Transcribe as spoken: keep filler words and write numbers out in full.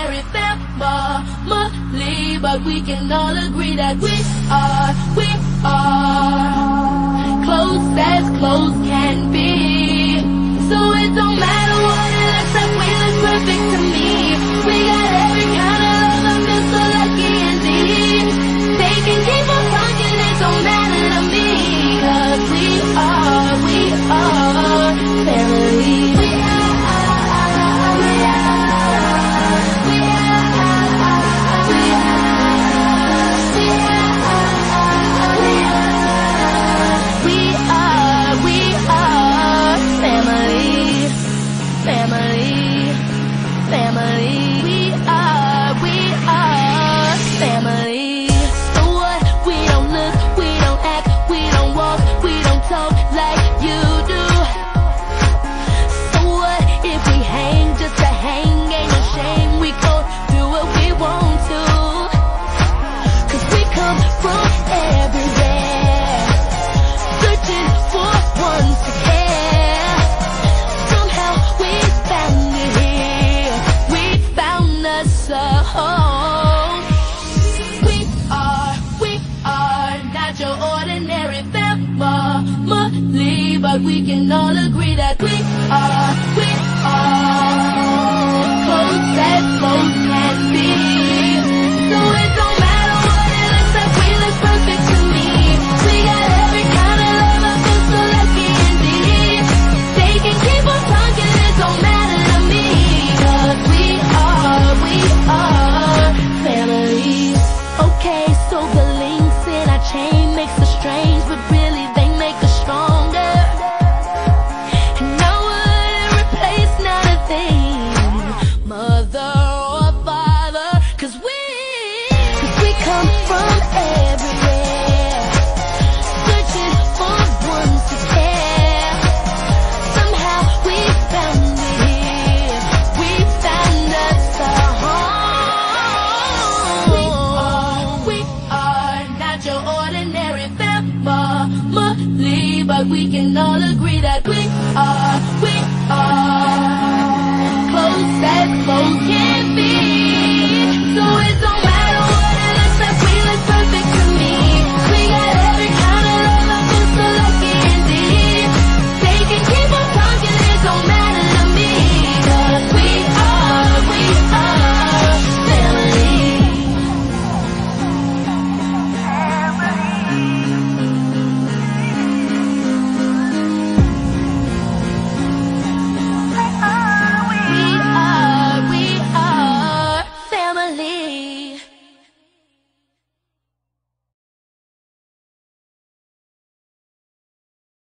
ordinary family, but we can all agree that we are, we are close as close can be. So it don't matter what it looks like, we look perfect to me. We got every kind of love, I feel so lucky indeed. They can keep on talking, it don't matter to me, 'cause we are, we are family. We are, we are, we are, we are, we are, we are family, family, family. We are, we are family. So what? We don't look, we don't act, we don't walk, we don't talk like you do. So what if we hang just to hang? Ain't no shame, we go do what we want to. 'Cause we come from everywhere, searching for one to care. Somehow we found it here, we found us a home. We are, we are not your ordinary family, but we can all agree that we are, we